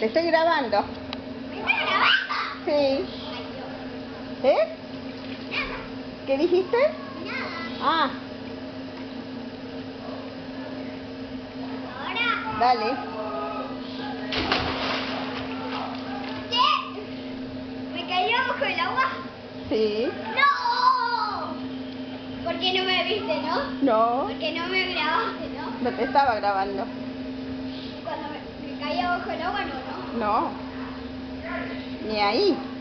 Estoy grabando. ¿Me estás grabando? Sí. Ay, Dios. ¿Eh? Nada. ¿Qué dijiste? Nada. Ah, Ahora. dale. ¿Qué? ¿Me caí abajo del agua? Sí. ¡No! ¿Por qué no me viste, no? No, Porque no me grabaste, ¿no? no te estaba grabando. Cuando me caí abajo del agua, no, ¿no? No. Ni ahí.